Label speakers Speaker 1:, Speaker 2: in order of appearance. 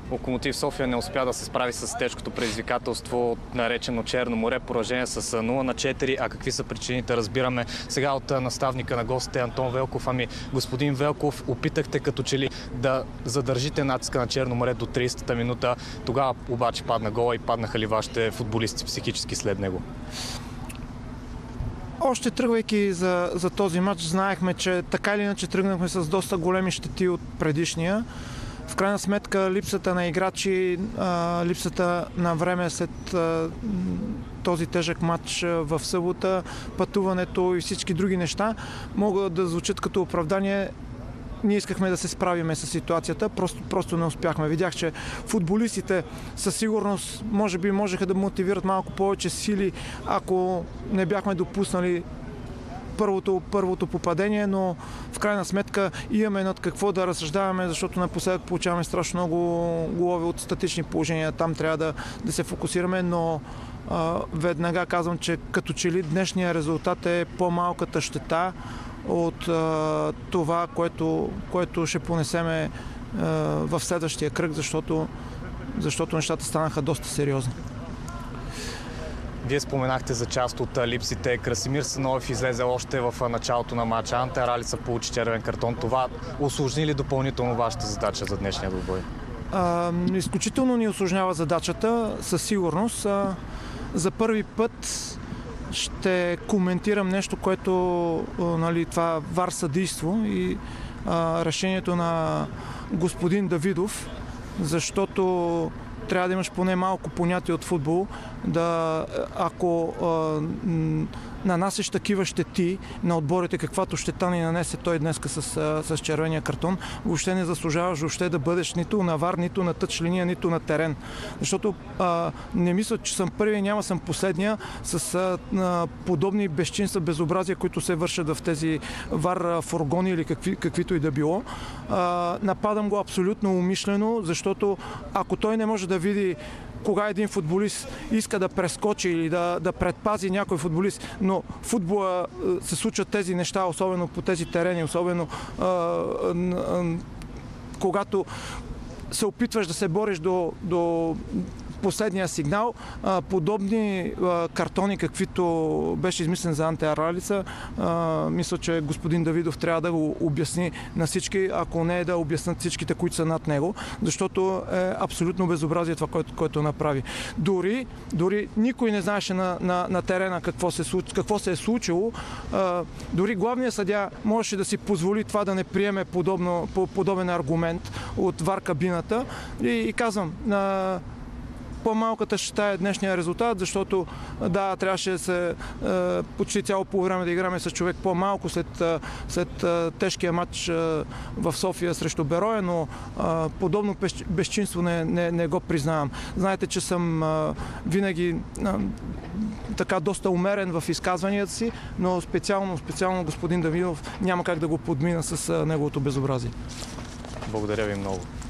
Speaker 1: Локомотив София не успя да се справи с тежкото предизвикателство, наречено Черно море, поражение с 0-4. А какви са причините, разбираме сега от наставника на гостите Антон Велков. Ами, господин Велков, опитахте като че ли да задържите натиска на Черно море до 30-та минута. Тогава обаче падна гола и паднаха ли вашите футболисти психически след него?
Speaker 2: Още тръгвайки за този матч, знаехме, че така или иначе тръгнахме с доста големи щети от предишния. В крайна сметка липсата на играчи, липсата на време след този тежък матч в събота, пътуването и всички други неща могат да звучат като оправдание. Ние искахме да се справиме с ситуацията, просто не успяхме. Видях, че футболистите със сигурност може би можеха да мотивират малко повече сили, ако не бяхме допуснали първото попадение, но в крайна сметка имаме над какво да разсъждаваме, защото напоследък получаваме страшно много голове от статични положения. Там трябва да се фокусираме, но веднага казвам, че като че ли днешния резултат е по-малката щета от това, което ще понесеме в следващия кръг, защото нещата станаха доста сериозни.
Speaker 1: Вие споменахте за част от липсите. Красимир Съноев излезе още в началото на матча. Анте Аралица получи червен картон. Това усложни ли допълнително вашата задача за днешния двубой?
Speaker 2: Изключително ни усложнява задачата, със сигурност. За първи път ще коментирам нещо, което това ВАР съдийство и решението на господин Давидов, защото трябва да имаш поне малко понятие от футбол, ако нанасяш такива щети на отборите, каквато щета ни нанесе той днес с червения картон, въобще не заслужаваш въобще да бъдеш нито на ВАР, нито на тъч линия, нито на терен. Защото не мисля, че съм първия, няма съм последния с подобни безчинства, безобразия, които се вършат в тези ВАР фургони или каквито и да било. Нападам го абсолютно умишлено, защото ако той не може да види кога един футболист иска да прескочи или да предпази някой футболист, но в футбола се случват тези неща, особено по тези терени, особено когато се опитваш да се бориш до последния сигнал, подобни картони, каквито беше измислен за Анте Аралица, мисля, че господин Давидов трябва да го обясни на всички, ако не е да обяснат всичките, които са над него, защото е абсолютно безобразие това, което направи. Дори никой не знаеше на терена какво се е случило. Дори главният съдия можеше да си позволи това да не приеме подобен аргумент от ВАР кабината. И казвам, по-малката щета е днешния резултат, защото трябваше да се почти цяло по време да играме с човек по-малко след тежкия матч в София срещу Берое, но подобно безчинство не го признавам. Знаете, че съм винаги така доста умерен в изказванията си, но специално господин Давидов няма как да го подмина с неговото безобразие.
Speaker 1: Благодаря ви много.